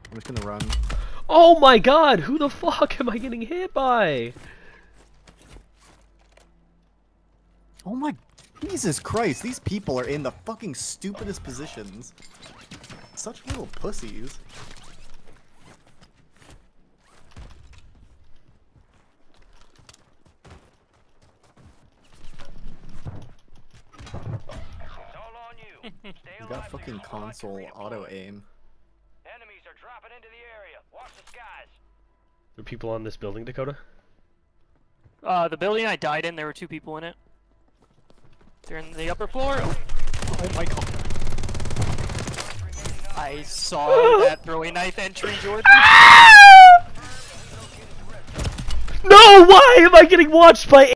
I'm just gonna run. Oh my god, who the fuck am I getting hit by? Oh my... Jesus Christ, these people are in the fucking stupidest positions. Such little pussies. You got fucking console auto aim. Enemies are dropping into the area. Watch the skies. Are people on this building, Dakota? The building I died in, there were 2 people in it. They're in the upper floor. Oh my god. I saw that throwing knife entry, Jordan. No, why am I getting watched by